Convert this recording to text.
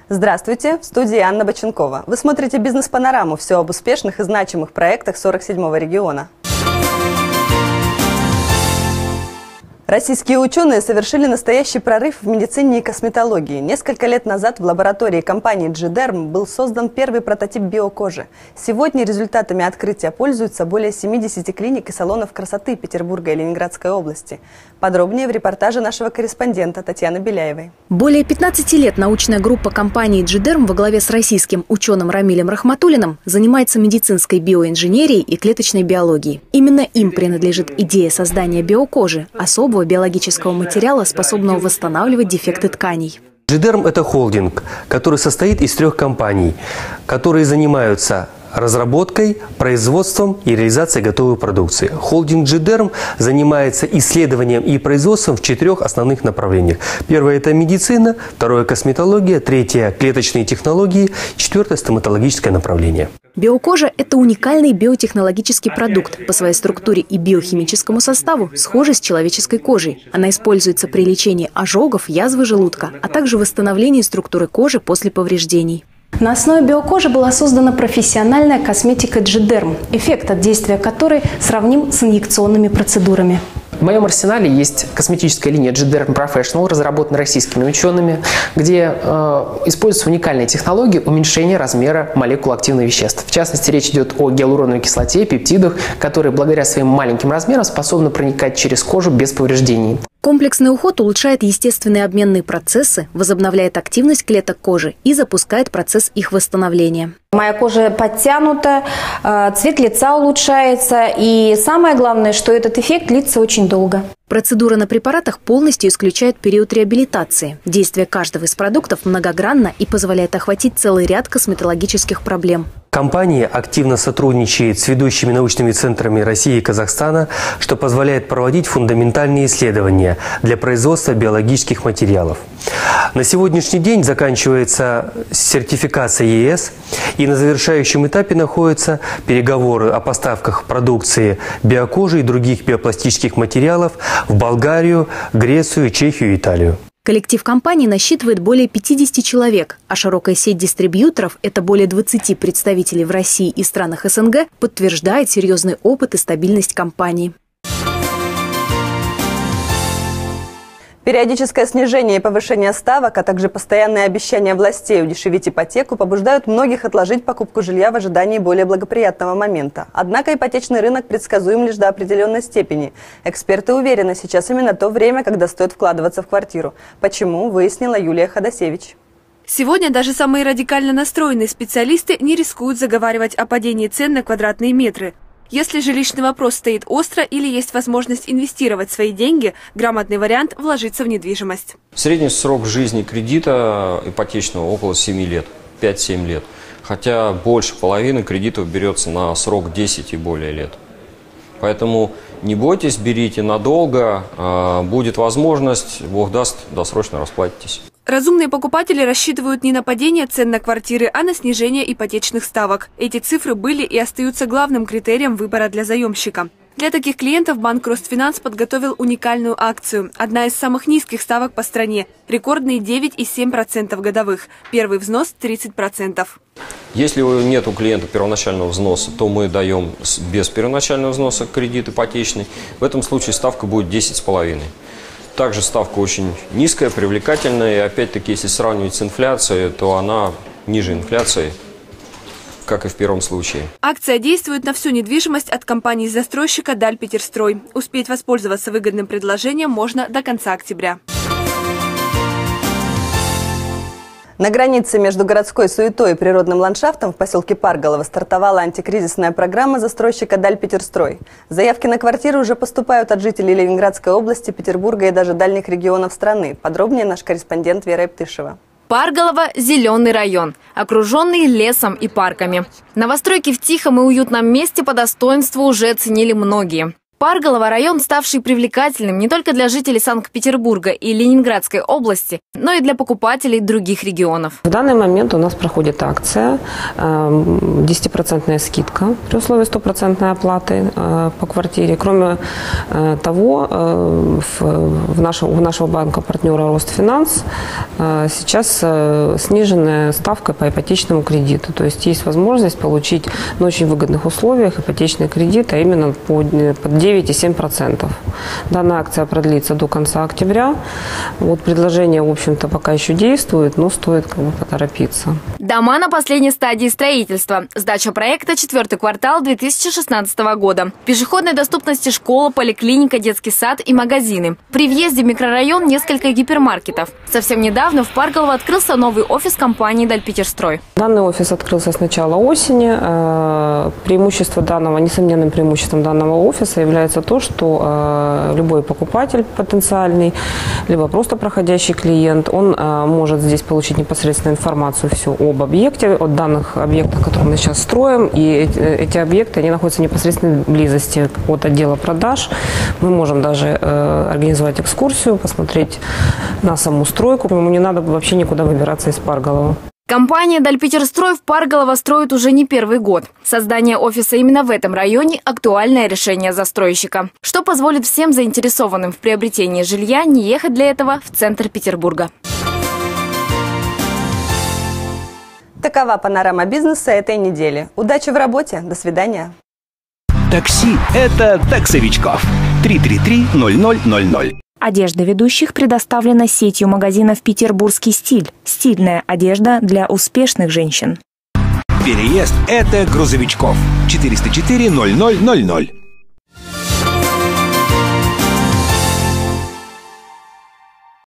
Здравствуйте, в студии Анна Боченкова. Вы смотрите «Бизнес-панораму», все об успешных и значимых проектах 47-го региона. Российские ученые совершили настоящий прорыв в медицине и косметологии. Несколько лет назад в лаборатории компании G-Derm был создан первый прототип биокожи. Сегодня результатами открытия пользуются более 70 клиник и салонов красоты Петербурга и Ленинградской области. Подробнее в репортаже нашего корреспондента Татьяны Беляевой. Более 15 лет научная группа компании G-Derm во главе с российским ученым Рамилем Рахматуллиным занимается медицинской биоинженерией и клеточной биологией. Именно им принадлежит идея создания биокожи, особого биологического материала, способного восстанавливать дефекты тканей. G-Derm – это холдинг, который состоит из 3 компаний, которые занимаются разработкой, производством и реализацией готовой продукции. Холдинг G-Derm занимается исследованием и производством в 4 основных направлениях. Первое – это медицина, второе – косметология, третье – клеточные технологии, 4 – стоматологическое направление. Биокожа – это уникальный биотехнологический продукт, по своей структуре и биохимическому составу схожий с человеческой кожей. Она используется при лечении ожогов, язвы желудка, а также восстановлении структуры кожи после повреждений. На основе биокожи была создана профессиональная косметика G-Derm, эффект от действия которой сравним с инъекционными процедурами. В моем арсенале есть косметическая линия G-Derm Professional, разработанная российскими учеными, где используются уникальные технологии уменьшения размера молекул активных веществ. В частности, речь идет о гиалуроновой кислоте, пептидах, которые благодаря своим маленьким размерам способны проникать через кожу без повреждений. Комплексный уход улучшает естественные обменные процессы, возобновляет активность клеток кожи и запускает процесс их восстановления. Моя кожа подтянута, цвет лица улучшается, и самое главное, что этот эффект длится очень долго. Процедура на препаратах полностью исключает период реабилитации. Действие каждого из продуктов многогранно и позволяет охватить целый ряд косметологических проблем. Компания активно сотрудничает с ведущими научными центрами России и Казахстана, что позволяет проводить фундаментальные исследования для производства биологических материалов. На сегодняшний день заканчивается сертификация ЕС, и на завершающем этапе находятся переговоры о поставках продукции биокожи и других биопластических материалов в Болгарию, Грецию, Чехию и Италию. Коллектив компании насчитывает более 50 человек, а широкая сеть дистрибьюторов – это более 20 представителей в России и странах СНГ – подтверждает серьезный опыт и стабильность компании. Периодическое снижение и повышение ставок, а также постоянные обещания властей удешевить ипотеку побуждают многих отложить покупку жилья в ожидании более благоприятного момента. Однако ипотечный рынок предсказуем лишь до определенной степени. Эксперты уверены, сейчас именно то время, когда стоит вкладываться в квартиру. Почему, выяснила Юлия Ходосевич. Сегодня даже самые радикально настроенные специалисты не рискуют заговаривать о падении цен на квадратные метры. Если жилищный вопрос стоит остро или есть возможность инвестировать свои деньги, грамотный вариант – вложиться в недвижимость. Средний срок жизни кредита ипотечного около 7 лет, 5-7 лет. Хотя больше половины кредитов берется на срок 10 и более лет. Поэтому не бойтесь, берите надолго, будет возможность, Бог даст, досрочно расплатитесь. Разумные покупатели рассчитывают не на падение цен на квартиры, а на снижение ипотечных ставок. Эти цифры были и остаются главным критерием выбора для заемщика. Для таких клиентов банк Росфинанс подготовил уникальную акцию. Одна из самых низких ставок по стране – рекордные 9,7% годовых. Первый взнос – 30%. Если нет у клиента первоначального взноса, то мы даем без первоначального взноса кредит ипотечный. В этом случае ставка будет 10,5%. Также ставка очень низкая, привлекательная. И опять-таки, если сравнивать с инфляцией, то она ниже инфляции, как и в первом случае. Акция действует на всю недвижимость от компании-застройщика «Даль Питерстрой». Успеть воспользоваться выгодным предложением можно до конца октября. На границе между городской суетой и природным ландшафтом в поселке Парголово стартовала антикризисная программа застройщика «Даль Питерстрой». Заявки на квартиры уже поступают от жителей Ленинградской области, Петербурга и даже дальних регионов страны. Подробнее наш корреспондент Вера Иптышева. Парголово – зеленый район, окруженный лесом и парками. Новостройки в тихом и уютном месте по достоинству уже оценили многие. Парголово – район, ставший привлекательным не только для жителей Санкт-Петербурга и Ленинградской области, но и для покупателей других регионов. В данный момент у нас проходит акция 10% скидка при условии 100% оплаты по квартире. Кроме того, у нашего банка-партнера Ростфинанс сейчас сниженная ставка по ипотечному кредиту. То есть есть возможность получить на очень выгодных условиях ипотечный кредит, а именно под 9,7%. Данная акция продлится до конца октября. Вот предложение, в общем-то, пока еще действует, но стоит поторопиться. Дома на последней стадии строительства. Сдача проекта 4-й квартал 2016 года. В пешеходной доступности школа, поликлиника, детский сад и магазины. При въезде в микрорайон несколько гипермаркетов. Совсем недавно в Парголово открылся новый офис компании «Дальпетерстрой». Данный офис открылся с начала осени. Несомненным преимуществом данного офиса является то, что любой покупатель потенциальный, либо просто проходящий клиент, он может здесь получить непосредственно информацию всю об объекте, о данных объектах, которые мы сейчас строим. И эти объекты, они находятся в непосредственной близости от отдела продаж. Мы можем даже организовать экскурсию, посмотреть на саму стройку. Ему не надо вообще никуда выбираться из Парголова. Компания «Дальпетерстрой» в Парголово строит уже не первый год. Создание офиса именно в этом районе – актуальное решение застройщика, что позволит всем заинтересованным в приобретении жилья не ехать для этого в центр Петербурга. Такова панорама бизнеса этой недели. Удачи в работе. До свидания. Такси – это таксовичков. 333-0000. Одежда ведущих предоставлена сетью магазинов «Петербургский стиль». Стильная одежда для успешных женщин. Переезд – это грузовичков. 404-0000.